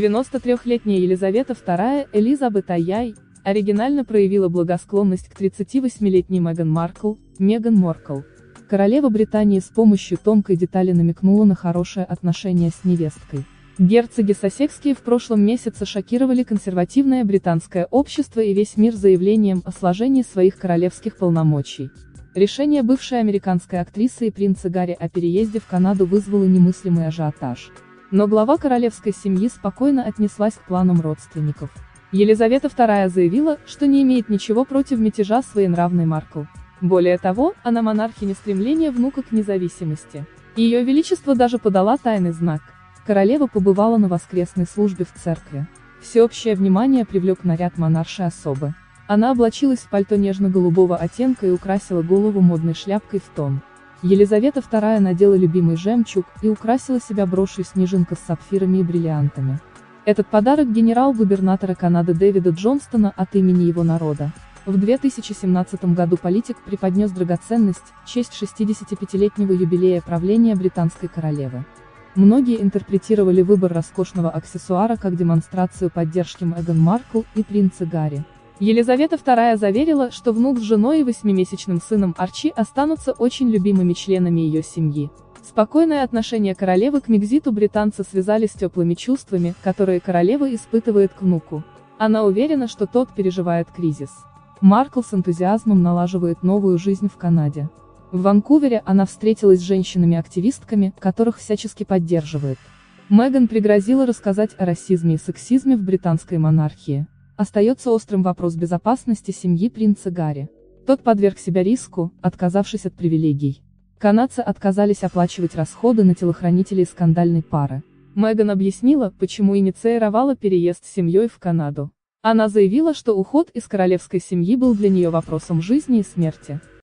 93-летняя Елизавета II Элизабет Ай оригинально проявила благосклонность к 38-летней Меган Маркл. Королева Британии с помощью тонкой детали намекнула на хорошее отношение с невесткой. Герцоги Сассекские в прошлом месяце шокировали консервативное британское общество и весь мир заявлением о сложении своих королевских полномочий. Решение бывшей американской актрисы и принца Гарри о переезде в Канаду вызвало немыслимый ажиотаж. Но глава королевской семьи спокойно отнеслась к планам родственников. Елизавета II заявила, что не имеет ничего против мятежа своенравной Маркл. Более того, она монархиня стремления внука к независимости. Ее Величество даже подала тайный знак. Королева побывала на воскресной службе в церкви. Всеобщее внимание привлек наряд монаршей особы. Она облачилась в пальто нежно-голубого оттенка и украсила голову модной шляпкой в тон. Елизавета II надела любимый жемчуг и украсила себя брошью-снежинка с сапфирами и бриллиантами. Этот подарок генерал-губернатора Канады Дэвида Джонстона от имени его народа. В 2017 году политик преподнес драгоценность в честь 65-летнего юбилея правления британской королевы. Многие интерпретировали выбор роскошного аксессуара как демонстрацию поддержки Меган Маркл и принца Гарри. Елизавета II заверила, что внук с женой и 8-месячным сыном Арчи останутся очень любимыми членами ее семьи. Спокойное отношение королевы к Мекзиту британцы связали с теплыми чувствами, которые королева испытывает к внуку. Она уверена, что тот переживает кризис. Маркл с энтузиазмом налаживает новую жизнь в Канаде. В Ванкувере она встретилась с женщинами-активистками, которых всячески поддерживает. Меган пригрозила рассказать о расизме и сексизме в британской монархии. Остается острым вопрос безопасности семьи принца Гарри. Тот подверг себя риску, отказавшись от привилегий. Канадцы отказались оплачивать расходы на телохранителей скандальной пары. Меган объяснила, почему инициировала переезд с семьей в Канаду. Она заявила, что уход из королевской семьи был для нее вопросом жизни и смерти.